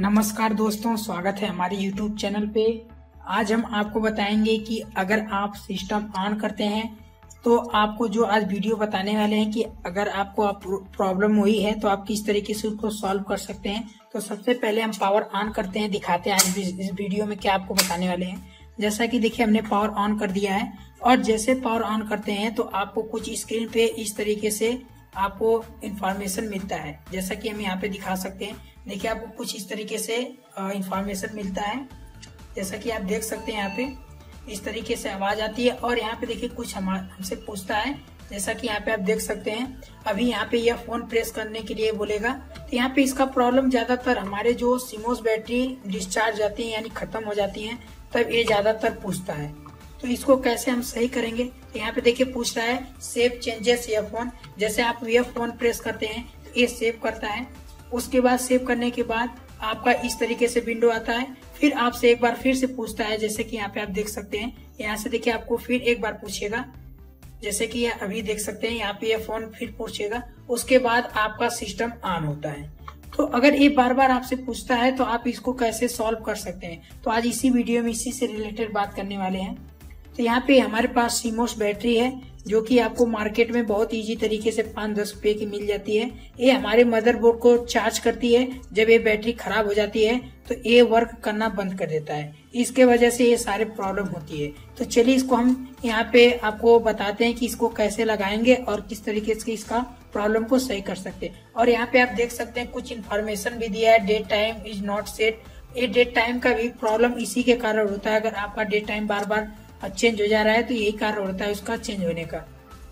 नमस्कार दोस्तों, स्वागत है हमारे YouTube चैनल पे। आज हम आपको बताएंगे कि अगर आप सिस्टम ऑन करते हैं तो आपको जो आज वीडियो बताने वाले हैं कि अगर आपको प्रॉब्लम हुई है तो आप किस तरीके से उसको सॉल्व कर सकते हैं। तो सबसे पहले हम पावर ऑन करते हैं, दिखाते हैं आज इस वीडियो में क्या आपको बताने वाले हैं। जैसा कि देखिए हमने पावर ऑन कर दिया है और जैसे पावर ऑन करते हैं तो आपको कुछ स्क्रीन पे इस तरीके से आपको इंफॉर्मेशन मिलता है। जैसा कि हम यहाँ पे दिखा सकते हैं, देखिए आपको कुछ इस तरीके से इंफॉर्मेशन मिलता है। जैसा कि आप देख सकते हैं यहाँ पे इस तरीके से आवाज आती है और यहाँ पे देखिए कुछ हमसे पूछता है। जैसा कि यहाँ पे आप देख सकते हैं, अभी यहाँ पे यह फोन प्रेस करने के लिए बोलेगा। तो यहाँ पे इसका प्रॉब्लम ज्यादातर हमारे जो सीमोस बैटरी डिस्चार्ज जाती है यानी खत्म हो जाती है, तब ये ज्यादातर पूछता है। तो इसको कैसे हम सही करेंगे, तो यहाँ पे देखिए पूछ रहा है सेव चेंजेस यह फोन। जैसे आप यह फोन प्रेस करते हैं तो ये सेव करता है। उसके बाद सेव करने के बाद आपका इस तरीके से विंडो आता है। फिर आपसे एक बार फिर से पूछता है, जैसे कि यहाँ पे आप देख सकते हैं। यहाँ से देखिए आपको फिर एक बार पूछेगा, जैसे कि अभी देख सकते हैं यहाँ पे यह फोन फिर पूछेगा। उसके बाद आपका सिस्टम ऑन होता है। तो अगर ये बार बार आपसे पूछता है तो आप इसको कैसे सॉल्व कर सकते हैं, तो आज इसी वीडियो में इसी से रिलेटेड बात करने वाले हैं। तो यहाँ पे हमारे पास सीमोस बैटरी है जो कि आपको मार्केट में बहुत इजी तरीके से 5-10 रुपए की मिल जाती है। ये हमारे मदरबोर्ड को चार्ज करती है। जब ये बैटरी खराब हो जाती है तो ये वर्क करना बंद कर देता है। इसके वजह से ये सारे प्रॉब्लम होती है। तो चलिए इसको हम यहाँ पे आपको बताते हैं कि इसको कैसे लगाएंगे और किस तरीके से इसका प्रॉब्लम को सही कर सकते हैं। और यहाँ पे आप देख सकते हैं कुछ इन्फॉर्मेशन भी दिया है, date time is not set. ये डेट टाइम का भी प्रॉब्लम इसी के कारण होता है। अगर आपका डेट टाइम बार बार चेंज हो जा रहा है तो यही कारण होता है उसका चेंज होने का।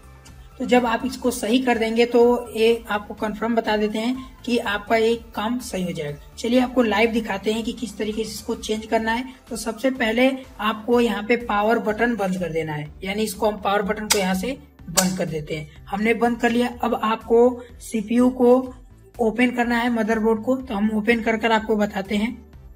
तो जब आप इसको सही कर देंगे तो ये आपको कंफर्म बता देते हैं कि आपका ये काम सही हो जाएगा। चलिए आपको लाइव दिखाते हैं कि किस तरीके से इसको चेंज करना है। तो सबसे पहले आपको यहाँ पे पावर बटन बंद कर देना है, यानी इसको हम पावर बटन को यहाँ से बंद कर देते हैं। हमने बंद कर लिया। अब आपको सीपीयू को ओपन करना है, मदरबोर्ड को। तो हम ओपन कर आपको बताते हैं।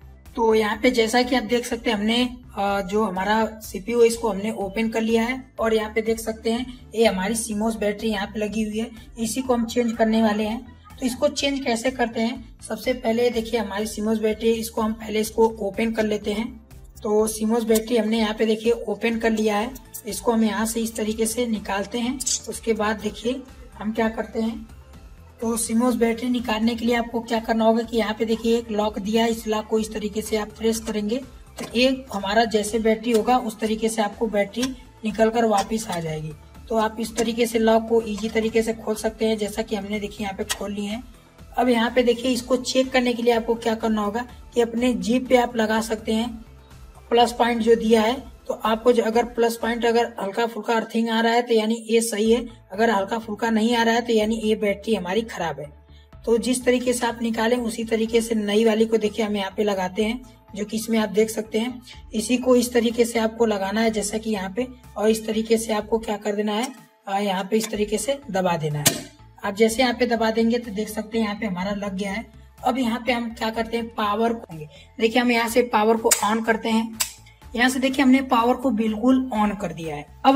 तो यहाँ पे जैसा कि आप देख सकते हैं, हमने जो हमारा सीपीयू है इसको हमने ओपन कर लिया है। और यहाँ पे देख सकते हैं ये हमारी सीमोस बैटरी यहाँ पे लगी हुई है। इसी को हम चेंज करने वाले हैं। तो इसको चेंज कैसे करते हैं, सबसे पहले देखिए हमारी सीमोस बैटरी, इसको हम पहले इसको ओपन कर लेते हैं। तो सीमोस बैटरी हमने यहाँ पे देखिए ओपन कर लिया है। इसको हम यहाँ से इस तरीके से निकालते हैं। उसके बाद देखिए हम क्या करते हैं, तो सीमोस बैटरी निकालने के लिए आपको क्या करना होगा कि यहाँ पे देखिए एक लॉक दिया है। इस लॉक को इस तरीके से आप प्रेस करेंगे तो एक हमारा जैसे बैटरी होगा उस तरीके से आपको बैटरी निकल कर वापिस आ जाएगी। तो आप इस तरीके से लॉक को इजी तरीके से खोल सकते हैं, जैसा कि हमने देखिए यहाँ पे खोल लिए हैं। अब यहाँ पे देखिए इसको चेक करने के लिए आपको क्या करना होगा कि अपने जीप पे आप लगा सकते हैं प्लस पॉइंट जो दिया है। तो आपको अगर प्लस पॉइंट अगर हल्का फुल्का अर्थिंग आ रहा है तो यानी ये सही है। अगर हल्का फुल्का नहीं आ रहा है तो यानी ये बैटरी हमारी खराब है। तो जिस तरीके से आप निकालें उसी तरीके से नई वाली को देखिए हम यहाँ पे लगाते हैं, जो कि इसमें आप देख सकते हैं। इसी को इस तरीके से आपको लगाना है, जैसा कि यहाँ पे, और इस तरीके से आपको क्या कर देना है, यहाँ पे इस तरीके से दबा देना है। आप जैसे यहाँ पे दबा देंगे तो देख सकते हैं यहाँ पे हमारा लग गया है। अब यहाँ पे हम क्या करते हैं, पावर को देखिए हम यहाँ से पावर को ऑन करते हैं। यहाँ से देखिए हमने पावर को बिल्कुल ऑन कर दिया है। अब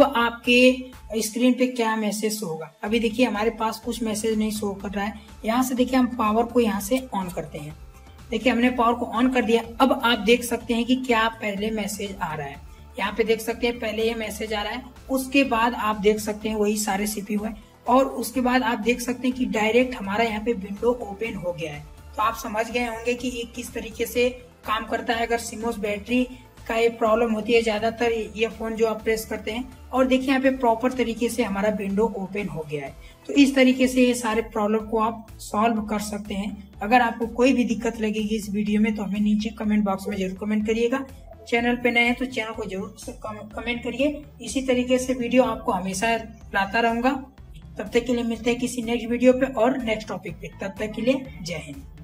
आपके स्क्रीन पे क्या मैसेज होगा, अभी देखिए हमारे पास कुछ मैसेज नहीं शो कर रहा है। यहाँ से देखिए हम पावर को यहाँ से ऑन करते हैं। देखिए हमने पावर को ऑन कर दिया। अब आप देख सकते हैं कि क्या पहले मैसेज आ रहा है। यहाँ पे देख सकते हैं पहले ये मैसेज आ रहा है। उसके बाद आप देख सकते हैं वही सारे सीपीयू है। और उसके बाद आप देख सकते हैं कि डायरेक्ट हमारा यहाँ पे विंडो ओपन हो गया है। तो आप समझ गए होंगे कि ये किस तरीके से काम करता है अगर सीमोस बैटरी का ये प्रॉब्लम होती है ज्यादातर ये फोन जो आप प्रेस करते हैं। और देखिए यहाँ पे प्रॉपर तरीके से हमारा विंडो ओपन हो गया है। तो इस तरीके से ये सारे प्रॉब्लम को आप सॉल्व कर सकते हैं। अगर आपको कोई भी दिक्कत लगेगी इस वीडियो में तो हमें नीचे कमेंट बॉक्स में जरूर कमेंट करिएगा। चैनल पे नए हैं तो चैनल को जरूर कमेंट करिए। इसी तरीके से वीडियो आपको हमेशा लाता रहूंगा। तब तक के लिए मिलते हैं किसी नेक्स्ट वीडियो पे और नेक्स्ट टॉपिक पे। तब तक के लिए जय हिंद।